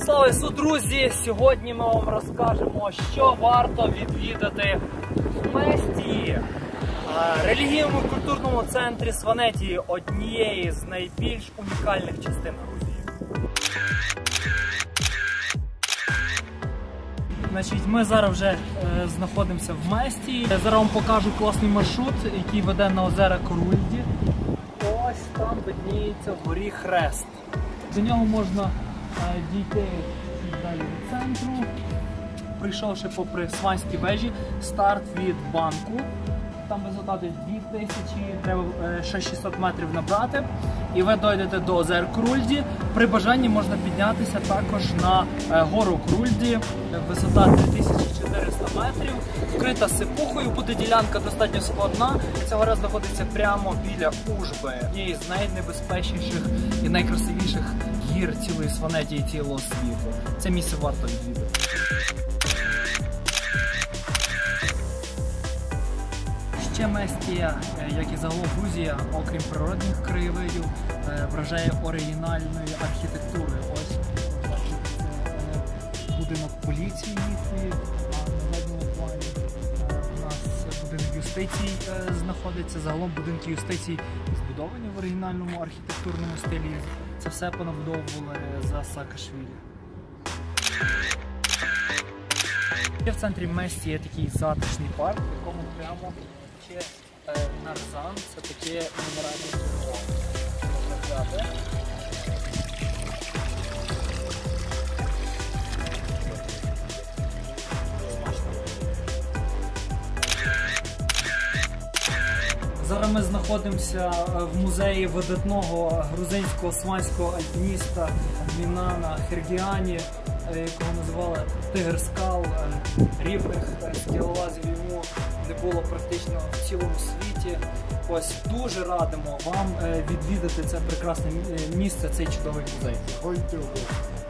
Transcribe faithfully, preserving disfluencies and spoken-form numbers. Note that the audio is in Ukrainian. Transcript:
Слава Ісу, друзі! Сьогодні ми вам розкажемо, що варто відвідати в Месті, релігійному культурному центрі Сванеті, однієї з найбільш унікальних частин Грузії. Значить, ми зараз вже е, знаходимося в Месті. Зараз вам покажу класний маршрут, який веде на озера Корульді. Ось там видніється вгорі хрест. До нього можна е, дійти далі від центру, прийшовши попри Сванські вежі, старт від банку. Там висота десь дві тисячі, треба ще шістсот метрів набрати. І ви дойдете до озер Корульді. При бажанні можна піднятися також на гору Корульді. Висота три тисячі чотириста метрів, вкрита сипухою, буде ділянка достатньо складна. Ця гора знаходиться прямо біля Ужби, однієї з найнебезпечніших і найкрасивіших гір цілої Сванеті і цілого світу. Це місце варто відвідати. Ще Местія, як і загалом Грузія, окрім природних краєвидів, вражає оригінальною архітектурою. Ось будинок поліції їхньої, а на задньому плані у нас будинок юстиції знаходиться. Загалом будинки юстиції збудовані в оригінальному архітектурному стилі. Це все понабудовували за Саакашвілі. В центрі Месті є такий затишний парк, в якому прямо тече нарзан, це таке мінеральне джерело. Зараз ми знаходимося в музеї видатного грузинського сванського альпініста Мінана Хергіані, якого називали Тигр скал. Рівних скелелазів йому не було практично в цілому світі. Ось дуже радимо вам відвідати це прекрасне місце, цей чудовий музей.